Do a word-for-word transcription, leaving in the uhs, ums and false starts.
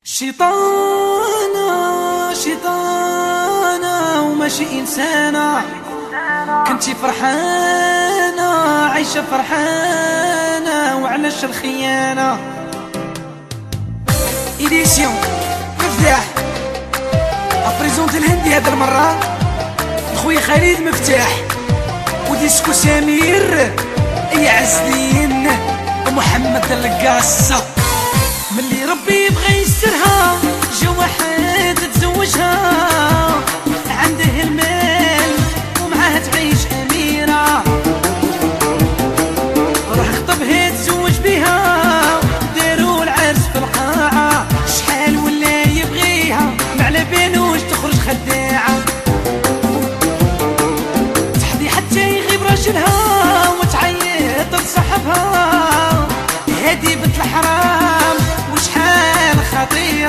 شيطانة شيطانة وماشي إنسانة، كنتي فرحانة عايشة فرحانة وعلاش الخيانة. إديسيون مفتاح أبريزونتي الهندي هاد المرة خويا خالد مفتاح وديسكو سمير يا عزلين ومحمد القاصة. ملي ربي بغى يسرها جا واحد تزوجها، عنده المال ومعاه تعيش أميرة، راح خطبها تزوج بيها داروا العرس في القاعة. شحال ولا يبغيها معلا بالوش تخرج خداعة، تحضي حتى يغيب راجلها وتعيط لصاحبها، هادي بنت الحرام وشحال خطير